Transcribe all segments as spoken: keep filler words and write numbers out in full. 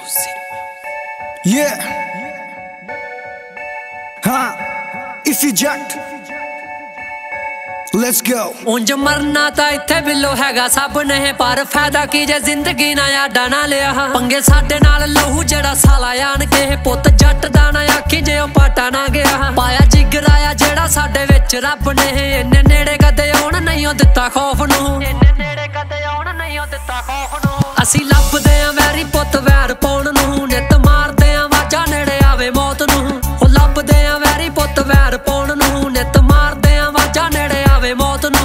Yeah. Huh. If you jacked, let's go. उंज मरना ता इत्थे बिलो हैगा सब ने, पर फायदा की जे जिंदगी ना याडा ना लिया। पंगे साडे नाल लहू जेड़ा साला आन के, पुत जट दा ना आखी जे ओ पाटा ना गया। पाया जिगराया जेड़ा साडे विच रब ने, इन्ने नेड़े कदे आउण नहीं ओ दित्ता खौफ नूं, इन्ने नेड़े कदे आउण नहीं ओ दित्ता खौफ नूं। असीं लभदे आ वैरी पुत वैर पाउण नूं, नित मारदे आ वाजा नेड़े आवे मौत नूं। ओ लभदे आ वैरी पुत वैर पाउण नूं, नित मारदे आ वाजा नेड़े आवे मौत नूं।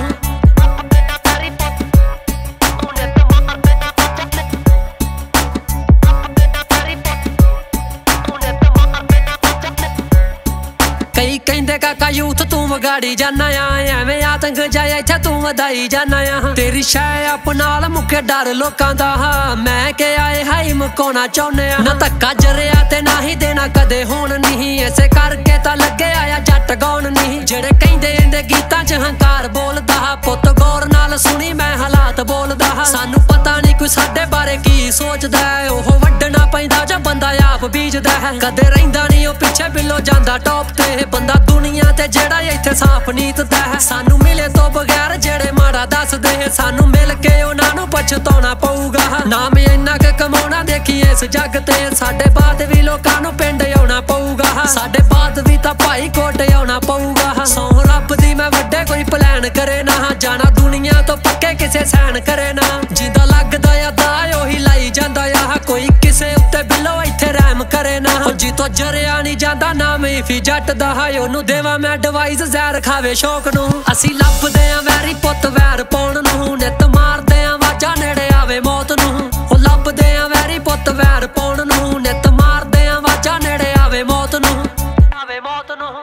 कई कहंदे काका यूथ तू वगाड़ी जाना आ, एवें आतंक जाया इत्थे तू वधाई जाना आ। तेरी शै अपनाल मुके डर लोकां दा, मैं के आए हाई मुकाउणा चाहुंदे आ। ना धक्का जरिया ते ना ही देना कदे होण नहीं, इसे करके तां लगे आया जट गाउण नहीं। जेड़े कहंदे इंदे गीतां च हंकार बोलदा, पुत गौर नाल सुनी मैं हालात बोलदा। सानू पता नहीं कोई साडे बारे की सोचदा है, ओह वड्डना पैंदा जां बंदा आप बीजदा है। कदे रहिंदा नहीं ओ पिछे बिलो जांदा टॉप ते, बंदा दुनिया ते जेड़ा इत्थे साफ नीत दा है। सानू मिले तो बगैर जेड़े माड़ा दस दे, सानू मिल के उन्हां नू पछताउणा पऊगा। नाम इन्ना के कमाउणा देखिए इस जग ते, साडे बाद भी लोकां नू पिंड आउणा पऊगा। साडे बाद भी तां भाई कोट आउणा पऊगा। सौ रब दी मैं वड्डे कोई प्लान करे ना, जाना दुनिया तो पक्के किसे सैन करे ना। जिंदा लगदा आ दा ओही लाई जांदा आ, कोई किसे उत्ते बिलो इत्थे रहम करे ना। जी तो जरिया नहीं जांदा नाम इफी जट दा, ओनू देवा मैं एडवाइस जहर खावे शौक नूं। असीं लभदे आ वैरी पुत वैर पाउण नूं, नित मारदे आ वाजा नेड़े आवे मौत नूं। ओ लभदे आ वैरी पुत वैर पाउण नूं, नित मारदे आ वाजा नेड़े आवे मौत नूं, आवे मौत नूं।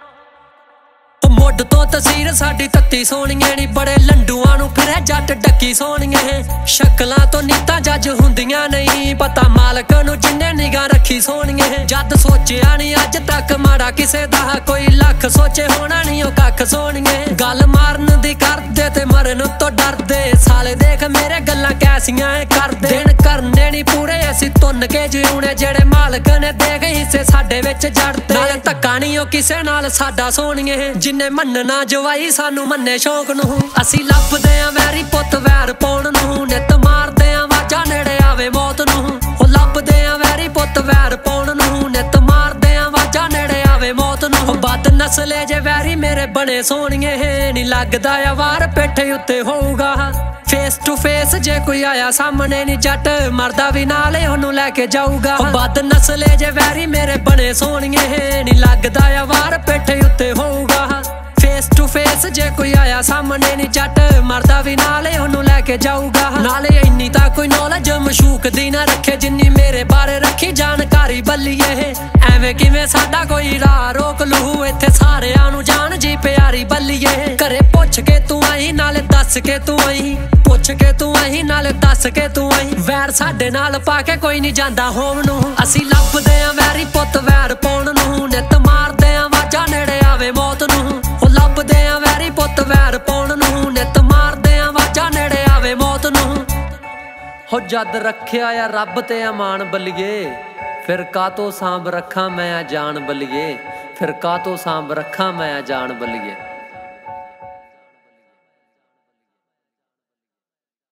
मुड तो तसीर साडी तत्ती सोहणीए नी, बड़े लंडूआं नूं फिरे जट डक्की सोहणीए। शक्लां तो नीतां जज हुंदियां नहीं, पता मालक नूं जिन्ने निगाह रखी सोहणीए। जद सोचिया नहीं अज तक माड़ा किसे दा, कोई लख सोचे होना नहीं ओ कख सोहणीए। गल मारन दी करदे ते मरन तो डरदे, साले देख मेरे गल्लां कैसियां ए करदे। दिन करने नी पूरे असीं तुन्न के जीउणे, जेड़े मालक ने देख हिस्से साडे विच जड़दे। नाल धक्का नहीं ओ किसे नाल साडा सोहणीए, जिन्ने मन्नना जवाई सानू मन्ने शौक नूं। असीं लभदे आ वैरी पुत वैर पाउण नूं, नित मारदे आ वाजा नेड़े आवे मौत नूं। ओ लभदे आ वैरी पुत वैर पाउण नूं, नित मारदे आ वाजा नेड़े आवे मौत नूं। बद नस्ले जे वैरी मेरे बने सोहणीए, नी लगदा आ वार पिठ उत्ते होऊगा। फेस टू फेस जे कोई आया सामने नी जट, मरदा भी नाले ओनू लैके जाऊगा। बद नस्ले जे वैरी मेरे बने सोहणीए, नी लगदा आ वार पिठ उत्ते होऊगा। फेस टू फेस जे कोई आया सामने नी जट, मरदा भी नाले ओनू लैके जाऊगा। नाले इन्नी तां कोई नॉलेज मशूक दी ना रखे, जिन्नी मेरे बारे रखी जानकारी बल्लीए। एवें किवें साडा कोई राह रोक लू, इत्थे सारेआं नू जान जी प्यारी बल्लीए। घरे पुछ के तू आई नाले दस के तू आई, पुछ के तू आई नाले दस के तू आई। वैर साडे नाल पा के कोई नहीं जांदा होम नूं, असीं लभदे आ वैरी पुत वैर पाउण नूं, नित मारदे आ वाजा नेड़े आवे मौत नूं। ओ लभदे आ वैरी पुत वैर पाउण नूं, नित मारदे आ वाजा नेड़े आवे मौत नूं। हो जद रखिया आ रब ते अमान बल्लीए, फिर कातो सांभ रखा मैं आ जान बल्लीए, फिर कातो सांभ रखा मैं आ जान बल्लीए।